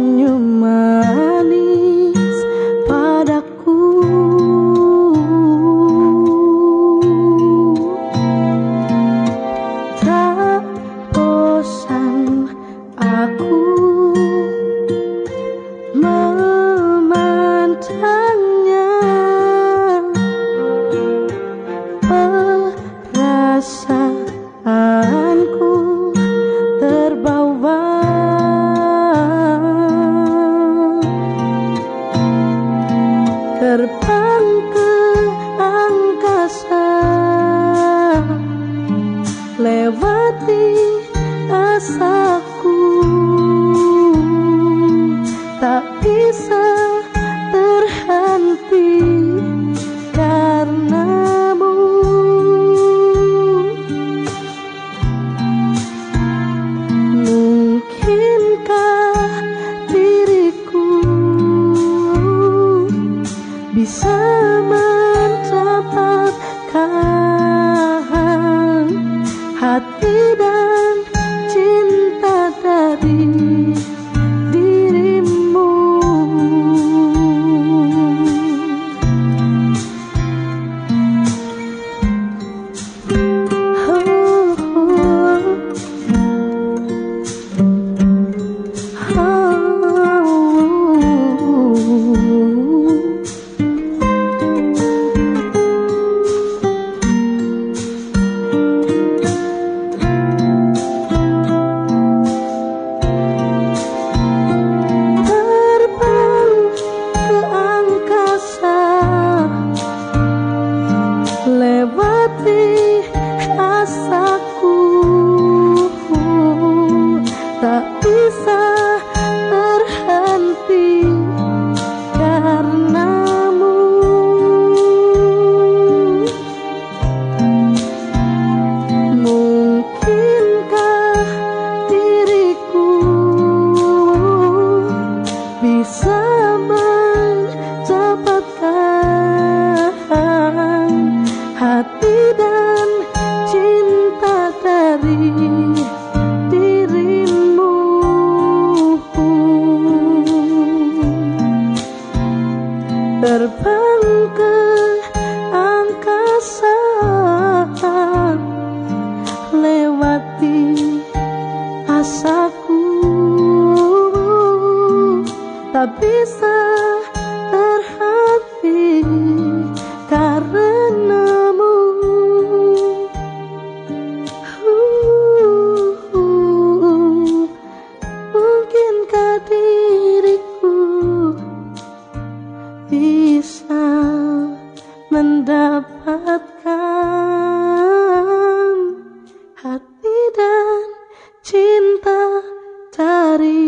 senyum manis padaku. Tak bosan aku memandangnya, perasaanku terbawa terbang ke angkasa, lewati asaku, tak bisa terhenti karenamu. Mungkinkah diriku bisa mendapatkan hati dan cinta dari dirimu. Lewati asaku, tak bisa terhenti karenamu. Mungkinkah diriku bisa mendapatkan hati dan cinta dari dirimu. Terbang ke angkasa, lewati asaku, tak bisa terhenti karenamu. Mungkinkah diriku bisa mendapatkan hati dan cinta dari